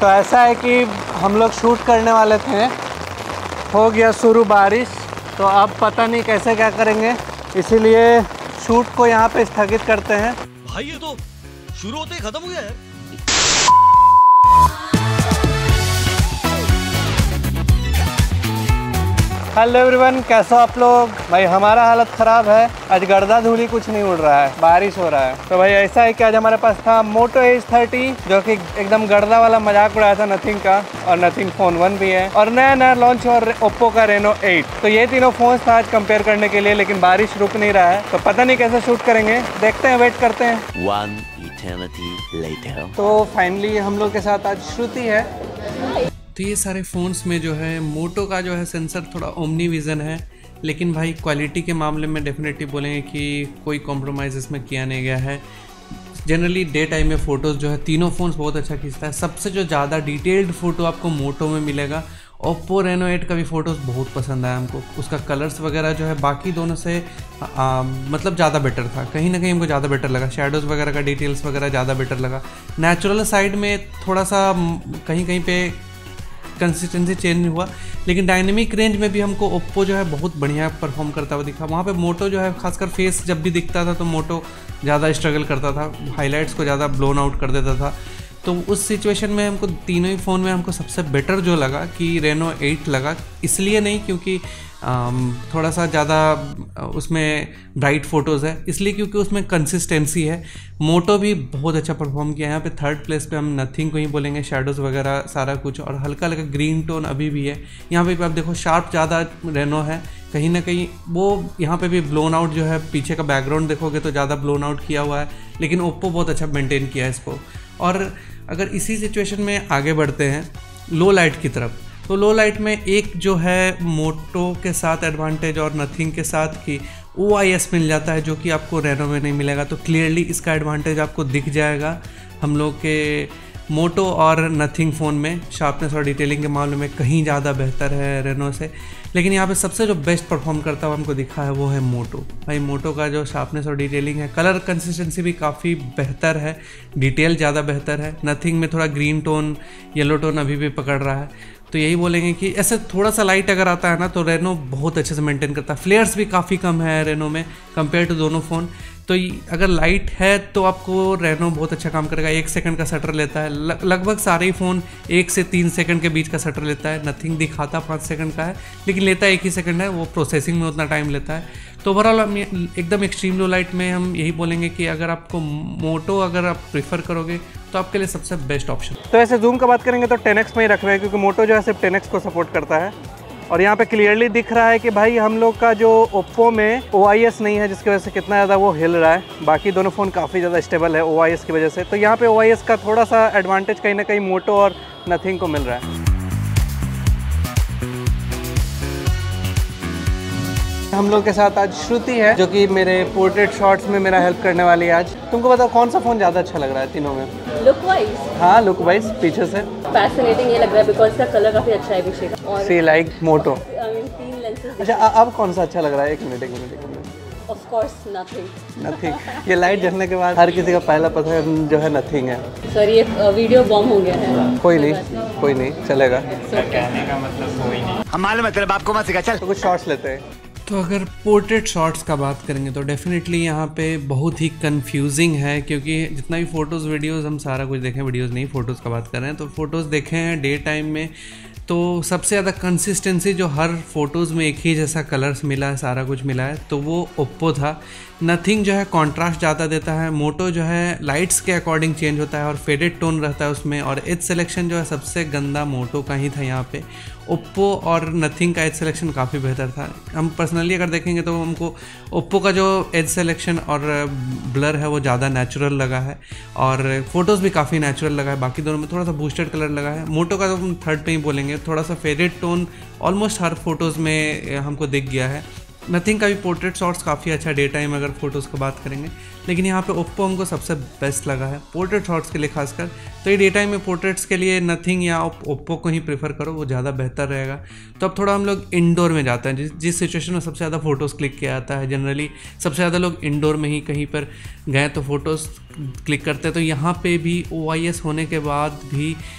तो ऐसा है कि हम लोग शूट करने वाले थे, हो गया शुरू बारिश, तो अब पता नहीं कैसे क्या करेंगे, इसीलिए शूट को यहाँ पे स्थगित करते हैं। भाई ये तो शुरू होते ही खत्म हो गया है। हेलो एवरीवन, कैसे हो आप लोग? भाई हमारा हालत ख़राब है, आज गर्दा धूली कुछ नहीं उड़ रहा है, बारिश हो रहा है। तो भाई ऐसा है कि आज हमारे पास था मोटो H30 जो कि एकदम गर्दा वाला मजाक उड़ाया था नथिंग का, और नथिंग फ़ोन 1 भी है, और नया लॉन्च और ओप्पो का Reno 8। तो ये तीनों फ़ोन्स था आज कंपेयर करने के लिए, लेकिन बारिश रुक नहीं रहा है, तो पता नहीं कैसे शूट करेंगे, देखते हैं, वेट करते हैं। 1 eternity later। तो फाइनली हम लोग के साथ आज श्रुति है। तो ये सारे फ़ोन्स में जो है मोटो का जो है सेंसर थोड़ा ओमनी विज़न है, लेकिन भाई क्वालिटी के मामले में डेफिनेटली बोलेंगे कि कोई कॉम्प्रोमाइज़ इसमें किया नहीं गया है। जनरली डे टाइम में फ़ोटोज़ जो है तीनों फ़ोन्स बहुत अच्छा खींचता है। सबसे जो ज़्यादा डिटेल्ड फ़ोटो आपको मोटो में मिलेगा। ओप्पो Reno 8 का भी फ़ोटोज़ बहुत पसंद आया हमको, उसका कलर्स वगैरह जो है बाकी दोनों से मतलब ज़्यादा बेटर था, कहीं ना कहीं हमको ज़्यादा बेटर लगा। शेडोज़ वगैरह का डिटेल्स वगैरह ज़्यादा बेटर लगा। नेचुरल साइड में थोड़ा सा कहीं कहीं पे कंसिस्टेंसी चेंज हुआ, लेकिन डायनेमिक रेंज में भी हमको ओप्पो जो है बहुत बढ़िया परफॉर्म करता हुआ दिखा। वहाँ पे मोटो जो है खासकर फेस जब भी दिखता था तो मोटो ज़्यादा स्ट्रगल करता था, हाइलाइट्स को ज़्यादा ब्लोन आउट कर देता था। तो उस सिचुएशन में हमको तीनों ही फ़ोन में हमको सबसे बेटर जो लगा कि Reno 8 लगा, इसलिए नहीं क्योंकि थोड़ा सा ज़्यादा उसमें ब्राइट फ़ोटोज़ है, इसलिए क्योंकि उसमें कंसिस्टेंसी है। मोटो भी बहुत अच्छा परफॉर्म किया है। यहाँ पे थर्ड प्लेस पे हम नथिंग को ही बोलेंगे, शेडोज़ वगैरह सारा कुछ, और हल्का हल्का ग्रीन टोन अभी भी है। यहाँ पे आप देखो शार्प ज़्यादा Reno है, कहीं ना कहीं वो यहाँ पे भी ब्लोन आउट जो है, पीछे का बैकग्राउंड देखोगे तो ज़्यादा ब्लोन आउट किया हुआ है, लेकिन ओप्पो बहुत अच्छा मेंटेन किया है इसको। और अगर इसी सिचुएशन में आगे बढ़ते हैं लो लाइट की तरफ, तो लो लाइट में एक जो है मोटो के साथ एडवांटेज और नथिंग के साथ की OIS मिल जाता है, जो कि आपको Reno में नहीं मिलेगा। तो क्लियरली इसका एडवांटेज आपको दिख जाएगा हम लोग के मोटो और नथिंग फ़ोन में। शार्पनेस और डिटेलिंग के मामले में कहीं ज़्यादा बेहतर है Reno से, लेकिन यहाँ पे सबसे जो बेस्ट परफॉर्म करता हुआ हमको दिखा है वो है मोटो। भाई मोटो का जो शार्पनेस और डिटेलिंग है, कलर कंसिस्टेंसी भी काफ़ी बेहतर है, डिटेल ज़्यादा बेहतर है। नथिंग में थोड़ा ग्रीन टोन, येलो टोन अभी भी पकड़ रहा है। तो यही बोलेंगे कि ऐसे थोड़ा सा लाइट अगर आता है ना तो Reno बहुत अच्छे से मेंटेन करता है। फ्लेयर्स भी काफ़ी कम है Reno में कंपेयर टू दोनों फ़ोन। तो अगर लाइट है तो आपको Reno बहुत अच्छा काम करेगा। 1 सेकंड का शटर लेता है, लगभग सारे ही फ़ोन 1 से 3 सेकंड के बीच का शटर लेता है। नथिंग दिखाता 5 सेकंड का है, लेकिन लेता 1 ही सेकंड है, वो प्रोसेसिंग में उतना टाइम लेता है। तो ओवरऑल हम एकदम एक्सट्रीम लो लाइट में हम यही बोलेंगे कि अगर आपको मोटो अगर आप प्रीफर करोगे तो आपके लिए सबसे बेस्ट ऑप्शन। तो ऐसे जूम का बात करेंगे तो 10x में ही रख रहे हैं, क्योंकि मोटो जो है सिर्फ 10x को सपोर्ट करता है। और यहाँ पे क्लियरली दिख रहा है कि भाई हम लोग का जो ओप्पो में OIS नहीं है, जिसकी वजह से कितना ज़्यादा वो हिल रहा है। बाकी दोनों फ़ोन काफ़ी ज़्यादा स्टेबल है OIS की वजह से। तो यहाँ पे OIS का थोड़ा सा एडवांटेज कहीं ना कहीं मोटो और नथिंग को मिल रहा है। हम लोग के साथ आज श्रुति है, जो कि मेरे पोर्ट्रेट शॉट्स में मेरा हेल्प करने वाली है आज। तुमको बताओ कौन सा फ़ोन ज़्यादा अच्छा लग रहा है तीनों में? Look wise? हाँ, लुक वाइज पीछे से फैसिनेटिंग ये लग रहा है बिकॉज इसका कलर काफ़ी अच्छा है पीछे का। और सी लाइक मोटो। 3 लेंसेज। अच्छा, अब कौन सा अच्छा लग रहा है? एक मिनट। Of course nothing. ये लाइट जलने के बाद हर किसी का पहला पसंद जो है नथिंग है। सर ये वीडियो बॉम्ब हो गया है। कोई नहीं चलेगा। कहने का मतलब कोई नहीं। हम मालूम है तेरे बाप को मत सिखा, चल। तो कुछ शॉट्स लेते हैं। तो अगर पोर्ट्रेट शॉट्स का बात करेंगे तो डेफिनेटली यहाँ पे बहुत ही कंफ्यूजिंग है, क्योंकि जितना भी फ़ोटोज़ वीडियोज़ हम सारा कुछ देखें, वीडियोज़ नहीं फ़ोटोज़ का बात कर रहे हैं, तो फ़ोटोज़ देखे हैं डे टाइम में, तो सबसे ज़्यादा कंसिस्टेंसी जो हर फ़ोटोज़ में एक ही जैसा कलर्स मिला है, सारा कुछ मिला है, तो वो ओप्पो था। नथिंग जो है कॉन्ट्रास्ट ज़्यादा देता है, मोटो जो है लाइट्स के अकॉर्डिंग चेंज होता है और फेडेड टोन रहता है उसमें, और एज सिलेक्शन जो है सबसे गंदा मोटो का ही था यहाँ पे। ओप्पो और नथिंग का एज सिलेक्शन काफ़ी बेहतर था। हम पर्सनली अगर देखेंगे तो हमको ओप्पो का जो एज सिलेक्शन और ब्लर है वो ज़्यादा नेचुरल लगा है, और फोटोज़ भी काफ़ी नेचुरल लगा है। बाकी दोनों में थोड़ा सा बूस्टेड कलर लगा है। मोटो का तो हम थर्ड पे ही बोलेंगे, थोड़ा सा फेडेड टोन ऑलमोस्ट हर फोटोज़ में हमको दिख गया है। नथिंग का भी पोर्ट्रेट शॉट्स काफ़ी अच्छा डे टाइम अगर फ़ोटोज़ की बात करेंगे, लेकिन यहाँ पे ओप्पो हमको सबसे बेस्ट लगा है पोर्ट्रेट शॉट्स के लिए खासकर। तो ये डे टाइम में पोर्ट्रेट्स के लिए नथिंग या ओप्पो को ही प्रेफर करो, वो ज़्यादा बेहतर रहेगा। तो अब थोड़ा हम लोग इंडोर में जाते हैं, जिस सिचुएशन में सबसे ज़्यादा फ़ोटोज़ क्लिक किया जाता है। जनरली सबसे ज़्यादा लोग इंडोर में ही कहीं पर गए तो फ़ोटोज़ क्लिक करते हैं। तो यहाँ पर भी OIS होने के बाद भी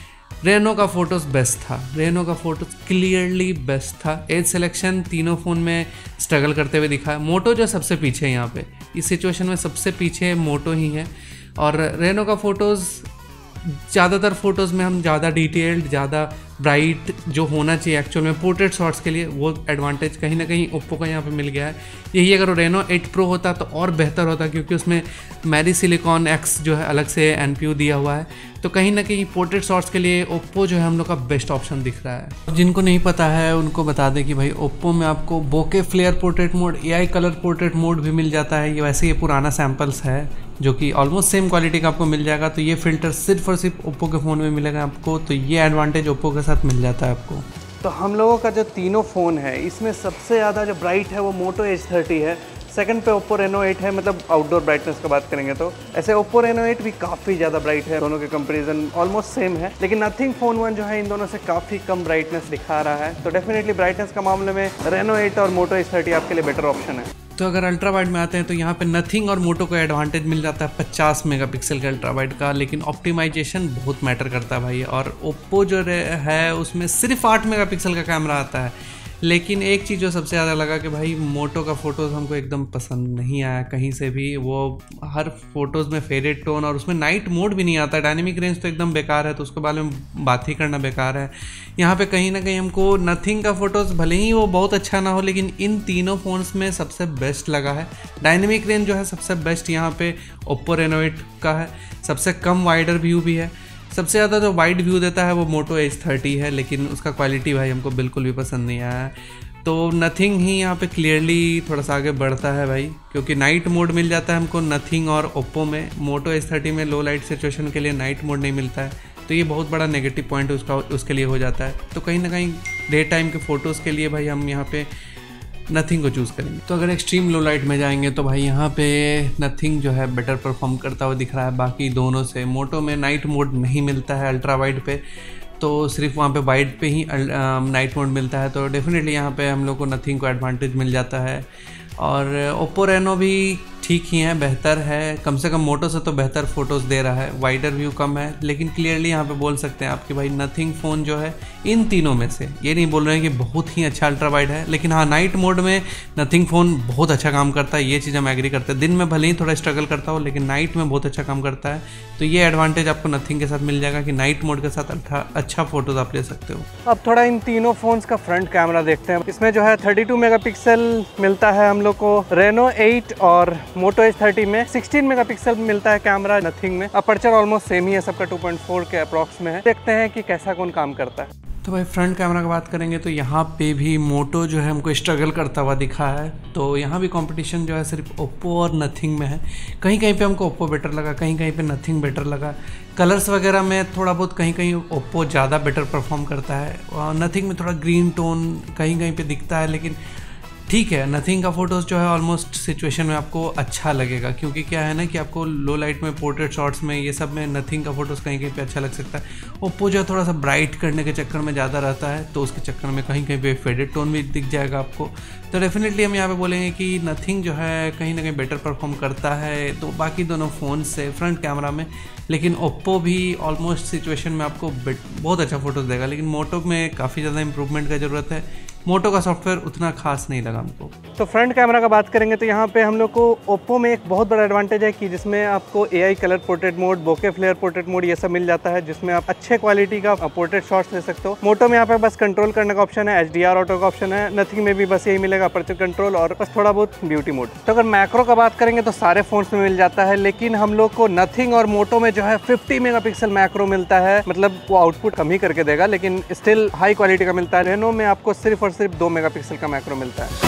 रेनो का फ़ोटोज़ बेस्ट था, रेनो का फ़ोटोज़ क्लियरली बेस्ट था। एज सिलेक्शन तीनों फ़ोन में स्ट्रगल करते हुए दिखा है। मोटो जो सबसे पीछे है यहाँ पे, इस सिचुएशन में सबसे पीछे मोटो ही है। और रेनो का फ़ोटोज़, ज़्यादातर फ़ोटोज़ में हम ज़्यादा डिटेल्ड, ज़्यादा ब्राइट जो होना चाहिए एक्चुअल में पोर्ट्रेट शॉट्स के लिए, वो एडवांटेज कहीं ना कहीं ओप्पो को यहाँ पे मिल गया है। यही अगर रेनो 8 प्रो होता तो और बेहतर होता, क्योंकि उसमें मैरी सिलिकॉन एक्स जो है अलग से NPU दिया हुआ है, तो कहीं ना कहीं पोर्ट्रेट शॉट्स के लिए ओप्पो जो है हम लोग का बेस्ट ऑप्शन दिख रहा है। जिनको नहीं पता है उनको बता दें कि भाई ओप्पो में आपको bokeh flare portrait mode, AI colour portrait mode भी मिल जाता है। ये वैसे ये पुराना सैम्पल्स है जो कि ऑलमोस्ट सेम क्वालिटी का आपको मिल जाएगा। तो ये फ़िल्टर सिर्फ और सिर्फ ओप्पो के फ़ोन में मिलेगा आपको, तो ये एडवांटेज ओप्पो के साथ मिल जाता है आपको। तो हम लोगों का जो तीनों फ़ोन है इसमें सबसे ज़्यादा जो ब्राइट है वो मोटो H30 है, सेकंड पे ओप्पो रेनो 8 है। मतलब आउटडोर ब्राइटनेस का बात करेंगे तो ऐसे ओप्पो रेनो 8 भी काफ़ी ज़्यादा ब्राइट है, दोनों के कंपैरिजन ऑलमोस्ट सेम है। लेकिन नथिंग फ़ोन 1 जो है इन दोनों से काफ़ी कम ब्राइटनेस दिखा रहा है। तो डेफिनेटली ब्राइटनेस का मामले में रेनो 8 और मोटो H30 आपके लिए बेटर ऑप्शन है। तो अगर अल्ट्रा वाइड में आते हैं तो यहाँ पे नथिंग और मोटो को एडवांटेज मिल जाता है 50 मेगापिक्सल का अल्ट्रा वाइड का, लेकिन ऑप्टिमाइजेशन बहुत मैटर करता है भाई। और ओप्पो जो है उसमें सिर्फ 8 मेगापिक्सल का कैमरा आता है। लेकिन एक चीज़ जो सबसे ज़्यादा लगा कि भाई मोटो का फ़ोटोज़ हमको एकदम पसंद नहीं आया कहीं से भी। वो हर फोटोज़ में फेडेड टोन, और उसमें नाइट मोड भी नहीं आता। डायनेमिक रेंज तो एकदम बेकार है, तो उसके बारे में बात ही करना बेकार है। यहाँ पे कहीं ना कहीं हमको नथिंग का फ़ोटोज़ भले ही वो बहुत अच्छा ना हो, लेकिन इन तीनों फ़ोन्स में सबसे बेस्ट लगा है। डायनेमिक रेंज जो है सबसे बेस्ट यहाँ पे ओप्पो रेनो 8 का है। सबसे कम वाइडर व्यू भी है। सबसे ज़्यादा जो वाइड व्यू देता है वो मोटो H30 है, लेकिन उसका क्वालिटी भाई हमको बिल्कुल भी पसंद नहीं आया है। तो नथिंग ही यहाँ पे क्लियरली थोड़ा सा आगे बढ़ता है भाई, क्योंकि नाइट मोड मिल जाता है हमको नथिंग और ओप्पो में। मोटो H30 में लो लाइट सिचुएशन के लिए नाइट मोड नहीं मिलता है, तो ये बहुत बड़ा नेगेटिव पॉइंट उसके लिए हो जाता है। तो कहीं ना कहीं डे टाइम के फ़ोटोज़ के लिए भाई हम यहाँ पे नथिंग को चूज़ करेंगे। तो अगर एक्सट्रीम लो लाइट में जाएंगे तो भाई यहाँ पे नथिंग जो है बेटर परफॉर्म करता हुआ दिख रहा है बाकी दोनों से। मोटो में नाइट मोड नहीं मिलता है अल्ट्रा वाइड पे, तो सिर्फ वहाँ पे वाइड पे ही नाइट मोड मिलता है। तो डेफिनेटली यहाँ पे हम लोग को नथिंग को एडवांटेज मिल जाता है। और ओप्पो रेनो भी ठीक ही है, बेहतर है, कम से कम मोटो से तो बेहतर फ़ोटोज़ दे रहा है। वाइडर व्यू कम है, लेकिन क्लियरली यहाँ पे बोल सकते हैं आप कि भाई नथिंग फ़ोन जो है इन तीनों में से, ये नहीं बोल रहे हैं कि बहुत ही अच्छा अल्ट्रा वाइड है, लेकिन हाँ नाइट मोड में नथिंग फ़ोन बहुत अच्छा काम करता है। ये चीज़ हम एग्री करते हैं। दिन में भले ही थोड़ा स्ट्रगल करता हो, लेकिन नाइट में बहुत अच्छा काम करता है। तो ये एडवांटेज आपको नथिंग के साथ मिल जाएगा कि नाइट मोड के साथ अच्छा फ़ोटोज़ आप ले सकते हो। अब थोड़ा इन तीनों फ़ोन्स का फ्रंट कैमरा देखते हैं। इसमें जो है 32 मेगापिक्सल मिलता है हम लोग को रेनो 8, और मोटो H30 में 16 मेगापिक्सल मिलता है कैमरा नथिंग में। अपर्चर ऑलमोस्ट सेम ही है, सबका 2.4 के अप्रॉक्स में है। देखते हैं कि कैसा कौन काम करता है। तो भाई फ्रंट कैमरा की बात करेंगे तो यहाँ पे भी मोटो जो है हमको स्ट्रगल करता हुआ दिखा है। तो यहाँ भी कंपटीशन जो है सिर्फ ओप्पो और नथिंग में है। कहीं कहीं पे हमको ओप्पो बेटर लगा, कहीं कहीं पे नथिंग बेटर लगा। कलर्स वगैरह में थोड़ा बहुत कहीं कहीं ओप्पो ज़्यादा बेटर परफॉर्म करता है, और नथिंग में थोड़ा ग्रीन टोन कहीं कहीं पे दिखता है। लेकिन ठीक है, नथिंग का फ़ोटोज़ जो है ऑलमोस्ट सिचुएशन में आपको अच्छा लगेगा, क्योंकि क्या है ना कि आपको लो लाइट में पोर्ट्रेट शॉट्स में ये सब में नथिंग का फ़ोटोज़ कहीं कहीं पे अच्छा लग सकता है। ओप्पो जो है थोड़ा सा ब्राइट करने के चक्कर में ज़्यादा रहता है, तो उसके चक्कर में कहीं कहीं पे फेडेड टोन भी दिख जाएगा आपको। तो डेफिनेटली हम यहाँ पे बोलेंगे कि नथिंग जो है कहीं ना कहीं बेटर परफॉर्म करता है तो बाकी दोनों फ़ोन से फ्रंट कैमरा में। लेकिन ओप्पो भी ऑलमोस्ट सिचुएशन में आपको बहुत अच्छा फ़ोटोज़ देगा, लेकिन मोटो में काफ़ी ज़्यादा इंप्रूवमेंट का ज़रूरत है। मोटो का सॉफ्टवेयर उतना खास नहीं लगा हमको। तो फ्रंट कैमरा का बात करेंगे तो यहाँ पे हम लोग को ओप्पो में एक बहुत बड़ा एडवांटेज है कि जिसमें आपको AI colour portrait mode, bokeh flare portrait mode ये सब मिल जाता है, जिसमें आप अच्छे क्वालिटी का पोर्ट्रेट शॉट्स ले सकते हो। मोटो में यहाँ पे बस कंट्रोल करने का ऑप्शन है, HDR ऑटो का ऑप्शन है। नथिंग में भी बस यही मिलेगा, अपर्चर कंट्रोल और बस थोड़ा बहुत ब्यूटी मोड। तो अगर मैक्रो का बात करेंगे तो सारे फोन्स में मिल जाता है, लेकिन हम लोग को नथिंग और मोटो में जो है 50 मेगापिक्सल मैक्रो मिलता है। मतलब वो आउटपुट कम ही करके देगा, लेकिन स्टिल हाई क्वालिटी का मिलता है। रेनो में आपको सिर्फ और सिर्फ 2 मेगापिक्सल का मैक्रो मिलता है।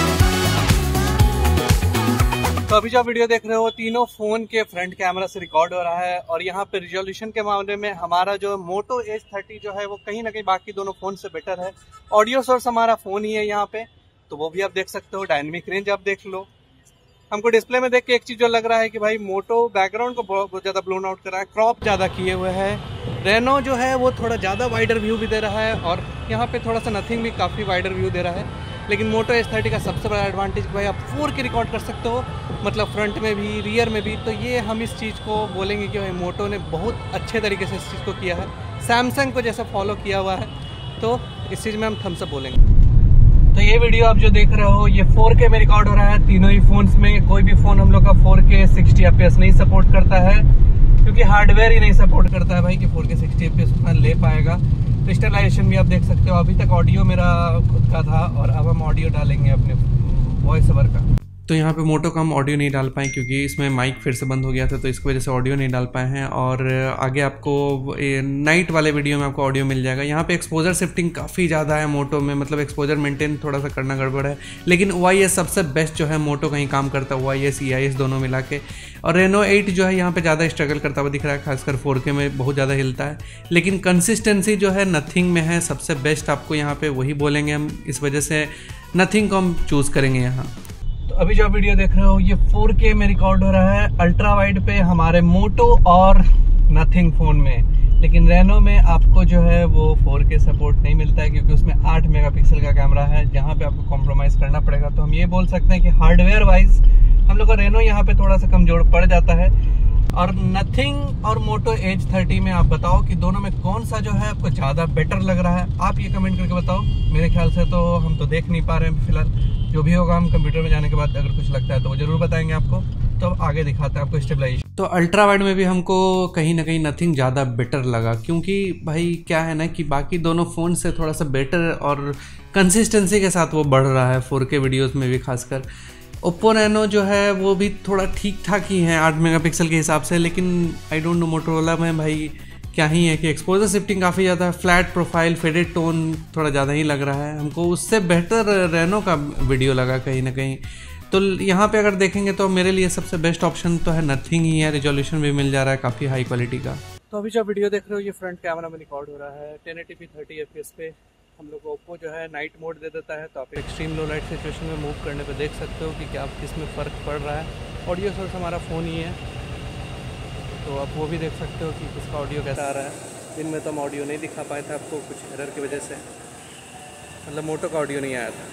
तो अभी जो वीडियो देख रहे हो तीनों फोन के फ्रंट कैमरा से रिकॉर्ड हो रहा है, और यहाँ पे रिजोल्यूशन के मामले में हमारा जो मोटो H30 जो है वो कहीं ना कहीं बाकी दोनों फोन से बेटर है। ऑडियो सोर्स हमारा फोन ही है यहाँ पे, तो वो भी आप देख सकते हो। डायनेमिक रेंज आप देख लो। हमको डिस्प्ले में देख के एक चीज जो लग रहा है कि भाई मोटो बैकग्राउंड को बहुत ज्यादा ब्लोन आउट कर रहा है, क्रॉप ज्यादा किए हुए हैं। रेनो जो है वो थोड़ा ज्यादा वाइडर व्यू भी दे रहा है, और यहाँ पे थोड़ा सा नथिंग भी काफी वाइडर व्यू दे रहा है। लेकिन मोटो H30 का सबसे बड़ा एडवांटेज भाई आप 4K रिकॉर्ड कर सकते हो, मतलब फ्रंट में भी रियर में भी। तो ये हम इस चीज़ को बोलेंगे कि भाई मोटो ने बहुत अच्छे तरीके से इस चीज़ को किया है। सैमसंग को जैसा फॉलो किया हुआ है, तो इस चीज़ में हम थम्स अप बोलेंगे। तो ये वीडियो आप जो देख रहे हो ये 4K में रिकॉर्ड हो रहा है तीनों ही फोन्स में। कोई भी फ़ोन हम लोग का 4K 60 FPS नहीं सपोर्ट करता है, क्योंकि हार्डवेयर ही नहीं सपोर्ट करता है भाई कि 4K 60 FPS उतना ले पाएगा। तो स्टेबलाइजेशन भी आप देख सकते हो, अभी तक ऑडियो मेरा खुद का था और अब हम ऑडियो डालेंगे अपने वॉइस ओवर का। तो यहाँ पे मोटो का हम ऑडियो नहीं डाल पाए क्योंकि इसमें माइक फिर से बंद हो गया था, तो इसकी वजह से ऑडियो नहीं डाल पाए हैं। और आगे आपको नाइट वाले वीडियो में आपको ऑडियो मिल जाएगा। यहाँ पे एक्सपोजर शिफ्टिंग काफ़ी ज़्यादा है मोटो में, मतलब एक्सपोजर मेंटेन थोड़ा सा करना गड़बड़ है, लेकिन OIS सबसे बेस्ट जो है मोटो कहीं काम करता है, OIS EIS दोनों मिला के। और रेनो 8 जो है यहाँ पे ज़्यादा स्ट्रगल करता हुआ दिख रहा है, खासकर 4K में बहुत ज़्यादा हिलता है, लेकिन कंसिस्टेंसी जो है नथिंग में है सबसे बेस्ट। आपको यहाँ पे वही बोलेंगे हम, इस वजह से नथिंग को हम चूज़ करेंगे यहाँ। तो अभी जो वीडियो देख रहे हो ये 4K में रिकॉर्ड हो रहा है अल्ट्रा वाइड पे हमारे मोटो और नथिंग फ़ोन में, लेकिन रेनो में आपको जो है वो 4K सपोर्ट नहीं मिलता है, क्योंकि उसमें 8 मेगापिक्सल का कैमरा है, जहाँ पे आपको कॉम्प्रोमाइज़ करना पड़ेगा। तो हम ये बोल सकते हैं कि हार्डवेयर वाइज हम लोग का रेनो यहाँ पे थोड़ा सा कमजोर पड़ जाता है। और नथिंग और मोटो एज 30 में आप बताओ कि दोनों में कौन सा जो है आपको ज़्यादा बेटर लग रहा है, आप ये कमेंट करके बताओ। मेरे ख्याल से तो हम तो देख नहीं पा रहे हैं फिलहाल, जो भी होगा हम कंप्यूटर में जाने के बाद अगर कुछ लगता है तो वो जरूर बताएंगे आपको। तो आगे दिखाते हैं आपको स्टेबलाइजेशन। तो अल्ट्रा वाइड में भी हमको कहीं ना कहीं नथिंग ज़्यादा बेटर लगा, क्योंकि भाई क्या है ना कि बाकी दोनों फ़ोन से थोड़ा सा बेटर और कंसिस्टेंसी के साथ वो बढ़ रहा है 4K वीडियोस में भी। खासकर ओप्पो रेनो जो है वो भी थोड़ा ठीक ठाक ही है 8 मेगापिक्सल के हिसाब से, लेकिन आई डोंट नो मोटोरोला में भाई क्या ही है कि एक्सपोजर शिफ्टिंग काफ़ी ज़्यादा, फ्लैट प्रोफाइल, फेडेड टोन थोड़ा ज़्यादा ही लग रहा है हमको। उससे बेहतर रेनो का वीडियो लगा कहीं ना कहीं। तो यहाँ पे अगर देखेंगे तो मेरे लिए सबसे बेस्ट ऑप्शन तो है नथिंग ही है, रिजोल्यूशन भी मिल जा रहा है काफ़ी हाई क्वालिटी का। तो अभी जो वीडियो देख रहे हो ये फ्रंट कैमरा में रिकॉर्ड हो रहा है 1080p 30 FPS पे। हम लोग को ओप्पो जो है नाइट मोड दे देता है, तो आप एक्सट्रीम लो लाइट सिचुएशन में मूव करने पे देख सकते हो कि क्या किस में फ़र्क पड़ रहा है। ऑडियो सोर्स हमारा फ़ोन ही है, तो आप वो भी देख सकते हो कि किसका ऑडियो कैसा आ रहा है। दिन में तो हम ऑडियो नहीं दिखा पाए थे आपको कुछ एरर की वजह से, मतलब मोटो का ऑडियो नहीं आया था।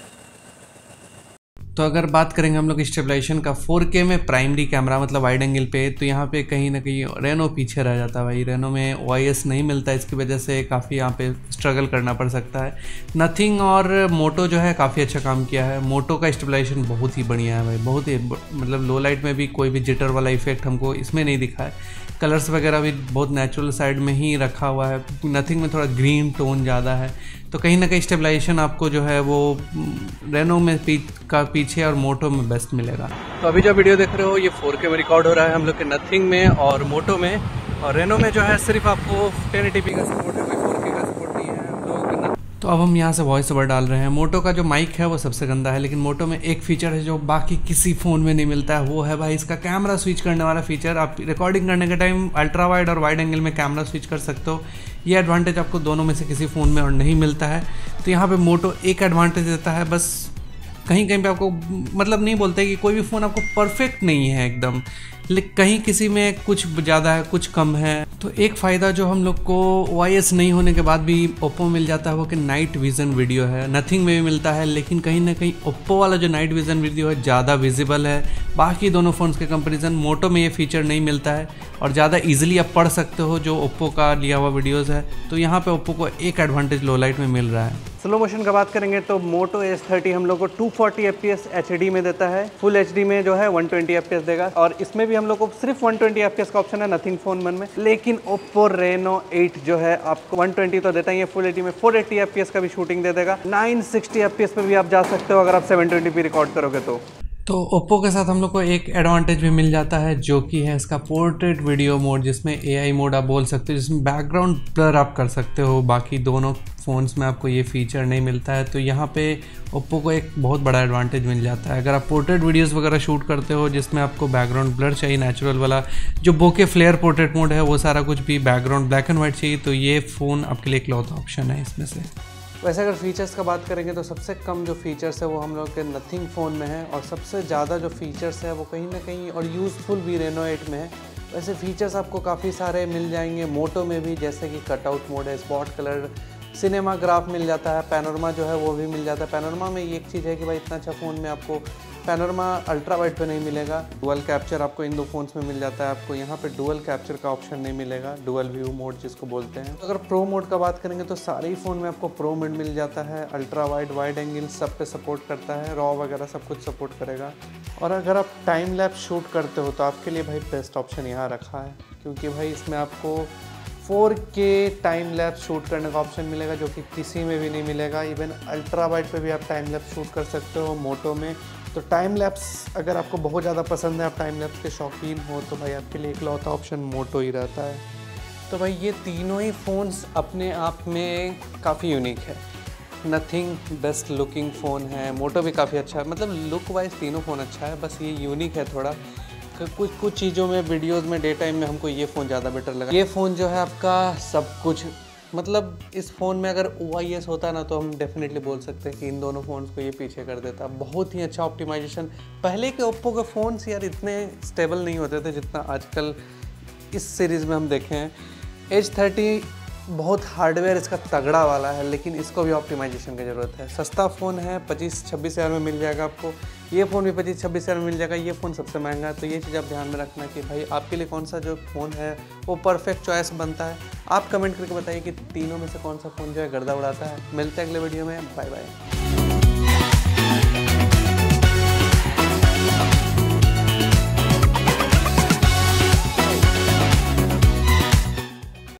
तो अगर बात करेंगे हम लोग स्टेबलाइजेशन का 4K में प्राइमरी कैमरा मतलब वाइड एंगल पे, तो यहाँ पे कहीं ना कहीं रेनो पीछे रह जाता है भाई। रेनो में OIS नहीं मिलता, इसकी वजह से काफ़ी यहाँ पे स्ट्रगल करना पड़ सकता है। नथिंग और मोटो जो है काफ़ी अच्छा काम किया है। मोटो का स्टेबलाइजेशन बहुत ही बढ़िया है भाई, बहुत ही मतलब लो लाइट में भी कोई भी जिटर वाला इफेक्ट हमको इसमें नहीं दिखा है। कलर्स वगैरह भी बहुत नेचुरल साइड में ही रखा हुआ है। नथिंग में थोड़ा ग्रीन टोन ज़्यादा है, तो कहीं ना कहीं स्टेबलाइजेशन आपको जो है वो रेनो में पीछे और मोटो में बेस्ट मिलेगा। तो अभी जो वीडियो देख रहे हो ये 4K में रिकॉर्ड हो रहा है हम लोग के नथिंग में और मोटो में, और रेनो में जो है सिर्फ आपको 1080p का सपोर्ट है, कोई 4K का सपोर्ट नहीं है हम लोगों के। तो अब हम यहाँ से वॉइस ओवर डाल रहे हैं। मोटो का जो माइक है वो सबसे गंदा है, लेकिन मोटो में एक फीचर है जो बाकी किसी फ़ोन में नहीं मिलता है, वो है भाई इसका कैमरा स्विच करने वाला फीचर। आप रिकॉर्डिंग करने के टाइम अल्ट्रा वाइड और वाइड एंगल में कैमरा स्विच कर सकते हो। ये एडवांटेज आपको दोनों में से किसी फ़ोन में और नहीं मिलता है। तो यहाँ पे मोटो एक एडवांटेज देता है, बस कहीं कहीं पे आपको मतलब नहीं बोलते कि कोई भी फ़ोन आपको परफेक्ट नहीं है एकदम, लेकिन कहीं किसी में कुछ ज़्यादा है कुछ कम है। तो एक फ़ायदा जो हम लोग को OIS नहीं होने के बाद भी ओप्पो मिल जाता है वो कि नाइट विज़न वीडियो है। नथिंग में भी मिलता है, लेकिन कहीं ना कहीं ओप्पो वाला जो नाइट विज़न वीडियो है ज़्यादा विजिबल है बाकी दोनों फ़ोन्स के कंपेरिजन। मोटो में ये फीचर नहीं मिलता है और ज़्यादा ईजिली आप पढ़ सकते हो जो ओप्पो का लिया हुआ वीडियोज़ है। तो यहाँ पर ओप्पो को एक एडवांटेज लो लाइट में मिल रहा है। स्लो मोशन का बात करेंगे तो मोटो एज 30 हम लोग को 240 FPS HD में देता है, फुल HD में जो है 120 FPS देगा, और इसमें भी हम लोग को सिर्फ 120 FPS का ऑप्शन है नथिंग फ़ोन में। लेकिन ओप्पो रेनो 8 जो है आपको 120 तो देता ही है, फुल HD में 480 FPS का भी शूटिंग दे देगा। 960 FPS पे भी आप जा सकते हो अगर आप 720p रिकॉर्ड करोगे तो ओप्पो के साथ हम लोग को एक एडवांटेज भी मिल जाता है जो कि है इसका पोर्ट्रेट वीडियो मोड, जिसमें AI मोड आप बोल सकते हो, जिसमें बैकग्राउंड ब्लर आप कर सकते हो। बाकी दोनों फ़ोन्स में आपको ये फीचर नहीं मिलता है, तो यहाँ पे ओप्पो को एक बहुत बड़ा एडवांटेज मिल जाता है। अगर आप पोर्ट्रेट वीडियोस वगैरह शूट करते हो जिसमें आपको बैकग्राउंड ब्लर चाहिए, नेचुरल वाला जो बोके फ्लेयर पोर्ट्रेट मोड है, वो सारा कुछ भी बैकग्राउंड ब्लैक एंड वाइट चाहिए, तो ये फ़ोन आपके लिए इकलौता ऑप्शन है इसमें से। वैसे अगर फीचर्स का बात करेंगे तो सबसे कम जो फीचर्स है वो हम लोग के नथिंग फ़ोन में है, और सबसे ज़्यादा जो फीचर्स है वो कहीं ना कहीं और यूज़फुल भी रेनो 8 में है। वैसे फीचर्स आपको काफ़ी सारे मिल जाएंगे मोटो में भी, जैसे कि कटआउट मोड है, स्पॉट कलर, सिनेमा ग्राफ मिल जाता है, पैनोरमा जो है वो भी मिल जाता है। पैनोरमा में ये एक चीज़ है कि भाई इतना अच्छा फ़ोन में आपको पैनोरमा अल्ट्रा वाइड पे नहीं मिलेगा। डुअल कैप्चर आपको इन दो फोन्स में मिल जाता है। आपको यहाँ पे डुअल कैप्चर का ऑप्शन नहीं मिलेगा, डुअल व्यू मोड जिसको बोलते हैं। अगर प्रो मोड का बात करेंगे तो सारे ही फ़ोन में आपको प्रो मोड मिल जाता है। अल्ट्रा वाइड, वाइड एंगल सब पे सपोर्ट करता है, रॉ वगैरह सब कुछ सपोर्ट करेगा। और अगर आप टाइम लैप्स शूट करते हो तो आपके लिए भाई बेस्ट ऑप्शन यहाँ रखा है, क्योंकि भाई इसमें आपको 4K टाइम लैप्स शूट करने का ऑप्शन मिलेगा, जो कि किसी में भी नहीं मिलेगा। इवन अल्ट्रा वाइड पे भी आप टाइम लैप्स शूट कर सकते हो मोटो में। तो टाइम लैप्स अगर आपको बहुत ज़्यादा पसंद है, आप टाइम लैप्स के शौकीन हो, तो भाई आपके लिए इकलौता ऑप्शन मोटो ही रहता है। तो भाई ये तीनों ही फ़ोन्स अपने आप में काफ़ी यूनिक है। नथिंग बेस्ट लुकिंग फ़ोन है, मोटो भी काफ़ी अच्छा है, मतलब लुक वाइज तीनों फ़ोन अच्छा है, बस ये यूनिक है थोड़ा। कुछ चीज़ों में, वीडियोस में, डे टाइम में हमको ये फ़ोन ज़्यादा बेटर लगा। ये फ़ोन जो है आपका सब कुछ, मतलब इस फ़ोन में अगर OIS होता ना तो हम डेफिनेटली बोल सकते हैं कि इन दोनों फ़ोन्स को ये पीछे कर देता। बहुत ही अच्छा ऑप्टिमाइजेशन। पहले के ओप्पो के फ़ोन्स यार इतने स्टेबल नहीं होते थे जितना आजकल इस सीरीज़ में हम देखे हैं। H30 बहुत हार्डवेयर इसका तगड़ा वाला है, लेकिन इसको भी ऑप्टिमाइजेशन की ज़रूरत है। सस्ता फ़ोन है, 25-26 हज़ार में मिल जाएगा आपको। ये फ़ोन भी 25-26 हज़ार में मिल जाएगा। ये फ़ोन सबसे महंगा है। तो ये चीज़ आप ध्यान में रखना कि भाई आपके लिए कौन सा जो फ़ोन है वो परफेक्ट चॉइस बनता है। आप कमेंट करके बताइए कि तीनों में से कौन सा फ़ोन जो है गर्दा उड़ाता है। मिलते हैं अगले वीडियो में। Bye bye.